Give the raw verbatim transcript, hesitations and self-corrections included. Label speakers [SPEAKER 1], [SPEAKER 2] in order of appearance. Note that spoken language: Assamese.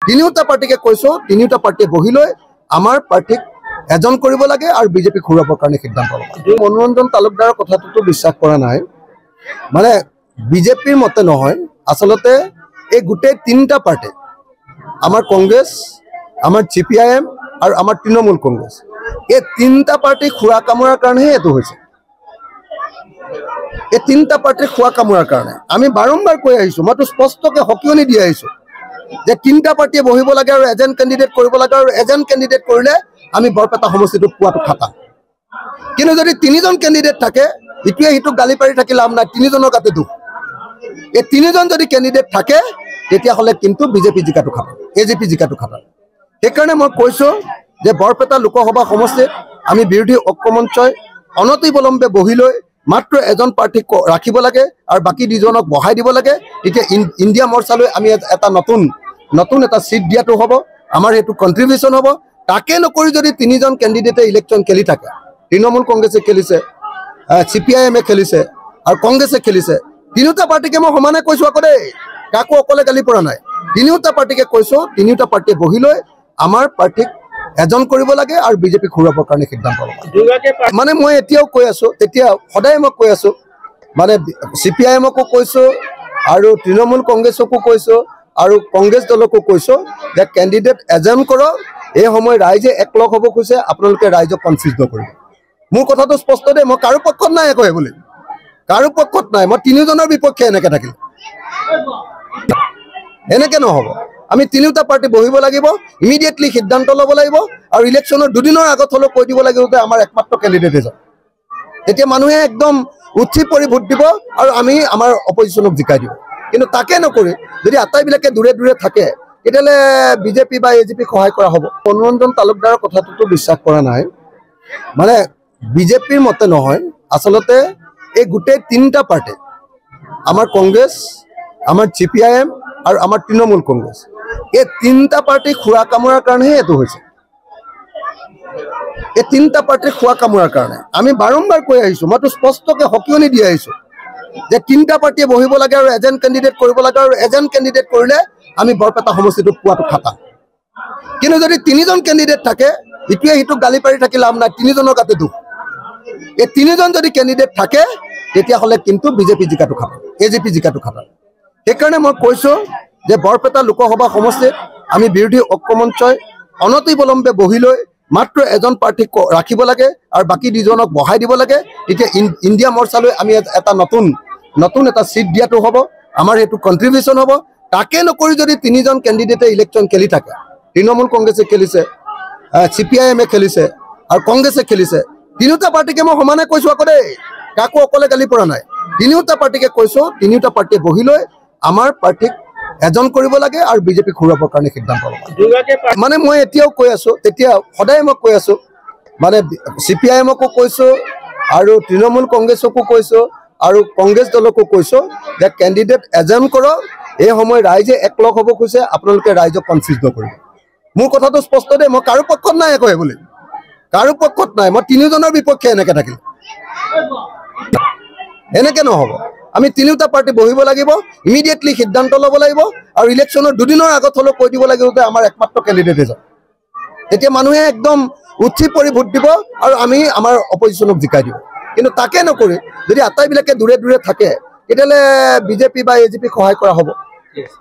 [SPEAKER 1] তিনিওটা পাৰ্টিকে কৈছো তিনিওটা পাৰ্টিয়ে বহি লৈ আমাৰ পাৰ্টিক এজন কৰিব লাগে আৰু বিজেপি ঘূৰাবৰ কাৰণে সিদ্ধান্ত ল'ব। মনোৰঞ্জন তালুকদাৰৰ কথাটোতো বিশ্বাস কৰা নাই, মানে বিজেপিৰ মতে নহয়, আচলতে এই গোটেই তিনিটা পাৰ্টি আমাৰ কংগ্ৰেছ, আমাৰ চি পি আই এম আৰু আমাৰ তৃণমূল কংগ্ৰেছ, এই তিনিটা পাৰ্টি খোৱা কামোৰাৰ কাৰণেহে এইটো হৈছে। এই তিনিটা পাৰ্টিৰ খোৱা কামোৰাৰ কাৰণে আমি বাৰম্বাৰ কৈ আহিছোঁ, মইতো স্পষ্টকৈ সকিয়নি দি আহিছোঁ যে তিনিটা পাৰ্টিয়ে বহিব লাগে আৰু এজন কেণ্ডিডেট কৰিব লাগে, আৰু এজন কেণ্ডিডেট কৰিলে আমি বৰপেটা সমষ্টিটোত পোৱাটো খাটাম। কিন্তু যদি তিনিজন কেণ্ডিডেট থাকে, ইটোৱে সিটোক গালি পাৰি থাকি লাভ নাই, তিনিজনৰ গাতে দুখ। এই তিনিজন যদি কেণ্ডিডেট থাকে তেতিয়াহ'লে কিন্তু বিজেপি জিকাটো খাটাম, এ জে পি জিকাটো খাটাম। সেইকাৰণে মই কৈছোঁ যে বৰপেটা লোকসভা সমষ্টিত আমি বিৰোধী ঐক্য মঞ্চই অনতিবিলম্বে বহি লৈ মাত্ৰ এজন প্ৰাৰ্থীক ৰাখিব লাগে আৰু বাকী দুজনক বহাই দিব লাগে। তেতিয়া ইণ্ডিয়া মৰ্চালৈ আমি এটা নতুন নতুন এটা চিট দিয়াটো হ'ব, আমাৰ সেইটো কণ্ট্ৰিবিউশ্যন হ'ব। তাকে নকৰি যদি তিনিজন কেণ্ডিডেটে ইলেকশ্যন খেলি থাকে, তৃণমূল কংগ্ৰেছে খেলিছে, চি পি আই এমে খেলিছে আৰু কংগ্ৰেছে খেলিছে, তিনিওটা পাৰ্টিকে মই সমানে কৈছোঁ আকৌ দেই, কাকো অকলে গালি পৰা নাই। তিনিওটা পাৰ্টিকে কৈছোঁ তিনিওটা পাৰ্টিয়ে বহি লৈ আমাৰ পাৰ্টিক এজন কৰিব লাগে আৰু বিজেপি ঘূৰাবৰ কাৰণে সিদ্ধান্ত ল'ব। মানে মই এতিয়াও কৈ আছোঁ, তেতিয়া সদায় মই কৈ আছোঁ, মানে চি পি আই এমকো কৈছোঁ আৰু তৃণমূল কংগ্ৰেছকো কৈছোঁ আৰু কংগ্ৰেছ দলকো কৈছোঁ যে কেণ্ডিডেট এজন কৰক। এই সময় ৰাইজে একলগ হ'ব কৈছে, আপোনালোকে ৰাইজক কনফিউজ নকৰিব। মোৰ কথাটো স্পষ্ট দেই, মই কাৰো পক্ষত নাই একোৱে বুলি, কাৰো পক্ষত নাই। মই তিনিজনৰ বিপক্ষে এনেকৈ থাকিম, এনেকৈ নহ'ব। আমি তিনিওটা পাৰ্টি বহিব লাগিব, ইমিডিয়েটলি সিদ্ধান্ত ল'ব লাগিব আৰু ইলেকশ্যনৰ দুদিনৰ আগত হ'লেও কৈ দিব লাগিব যে আমাৰ একমাত্ৰ কেণ্ডিডেট এজন। তেতিয়া মানুহে একদম উঠি পৰি ভোট দিব আৰু আমি আমাৰ অপজিশ্যনক জিকাই দিব। কিন্তু তাকে নকৰি যদি আটাইবিলাকে দূৰে দূৰে থাকে তেতিয়াহ'লে বিজেপি বা এ জি পিক সহায় কৰা হ'ব। মনোৰঞ্জন তালুকদাৰৰ কথাটোতো বিশ্বাস কৰা নাই, মানে বিজেপিৰ মতে নহয়, আচলতে এই গোটেই তিনিটা পাৰ্টি আমাৰ কংগ্ৰেছ, আমাৰ চি পি আই এম আৰু আমাৰ তৃণমূল কংগ্ৰেছ, এই তিনিটা পাৰ্টি খোৱা কামোৰাৰ কাৰণেহে এইটো হৈছে। এই তিনিটা পাৰ্টিৰ খোৱা কামোৰাৰ কাৰণে আমি বাৰম্বাৰ কৈ আহিছোঁ, মইতো স্পষ্টকৈ সকিয়নি দি আহিছোঁ যে তিনিটা পাৰ্টিয়ে বহিব লাগে আৰু এজন কেণ্ডিডেট কৰিব লাগে, আৰু এজন কেণ্ডিডেট কৰিলে আমি বৰপেটা সমষ্টিটোত পোৱাটো খাটাম। কিন্তু যদি তিনিজন কেণ্ডিডেট থাকে, ইটোৱে সিটোক গালি পাৰি থাকি লাভ নাই, তিনিজনৰ গাতে দুখ। এই তিনিজন যদি কেণ্ডিডেট থাকে তেতিয়াহ'লে কিন্তু বিজেপি জিকাটো খাটাম, এ জে পি জিকাটো খাটাম। সেইকাৰণে মই কৈছোঁ যে বৰপেটা লোকসভা সমষ্টিত আমি বিৰোধী ঐক্য মঞ্চই অনতিবিলম্বে বহি লৈ মাত্ৰ এজন প্ৰাৰ্থীক ৰাখিব লাগে আৰু বাকী দুজনক বহাই দিব লাগে। তেতিয়া ইণ্ডিয়া মৰ্চালৈ আমি এটা নতুন নতুন এটা চিট দিয়াটো হ'ব, আমাৰ সেইটো কণ্ট্ৰিবিউশ্যন হ'ব। তাকে নকৰি যদি তিনিজন কেণ্ডিডেটে ইলেকশ্যন খেলি থাকে, তৃণমূল কংগ্ৰেছে খেলিছে, চি পি আই এমে খেলিছে আৰু কংগ্ৰেছে খেলিছে, তিনিওটা পাৰ্টিকে মই সমানে কৈছোঁ আকৌ দেই, কাকো অকলে গালি পৰা নাই। তিনিওটা পাৰ্টিকে কৈছোঁ তিনিওটা পাৰ্টিয়ে বহি লৈ আমাৰ পাৰ্টিক এজন কৰিব লাগে আৰু বিজেপি ঘূৰাবৰ কাৰণে সিদ্ধান্ত ল'ব। মানে মই এতিয়াও কৈ আছোঁ, তেতিয়া সদায় মই কৈ আছোঁ, মানে চি পি আই এমকো কৈছোঁ আৰু তৃণমূল কংগ্ৰেছকো কৈছোঁ আৰু কংগ্ৰেছ দলকো কৈছোঁ যে কেণ্ডিডেট এজন কৰক। এই সময় ৰাইজে একলগ হ'ব কৈছে, আপোনালোকে ৰাইজক কনফিউজ নকৰিব। মোৰ কথাটো স্পষ্ট দেই, মই কাৰো পক্ষত নাই একোৱে বুলি, কাৰো পক্ষত নাই। মই তিনিজনৰ বিপক্ষে এনেকৈ থাকিম, এনেকৈ নহ'ব। আমি তিনিওটা পাৰ্টি বহিব লাগিব, ইমিডিয়েটলি সিদ্ধান্ত ল'ব লাগিব আৰু ইলেকশ্যনৰ দুদিনৰ আগত হ'লেও কৈ দিব লাগিব যে আমাৰ একমাত্ৰ কেণ্ডিডেট এজন। তেতিয়া মানুহে একদম উঠি পৰি ভোট দিব আৰু আমি আমাৰ অপজিশ্যনক জিকাই দিব। কিন্তু তাকে নকৰি যদি আটাইবিলাকে দূৰে দূৰে থাকে তেতিয়াহ'লে বিজেপি বা এ জি পিক সহায় কৰা হ'ব।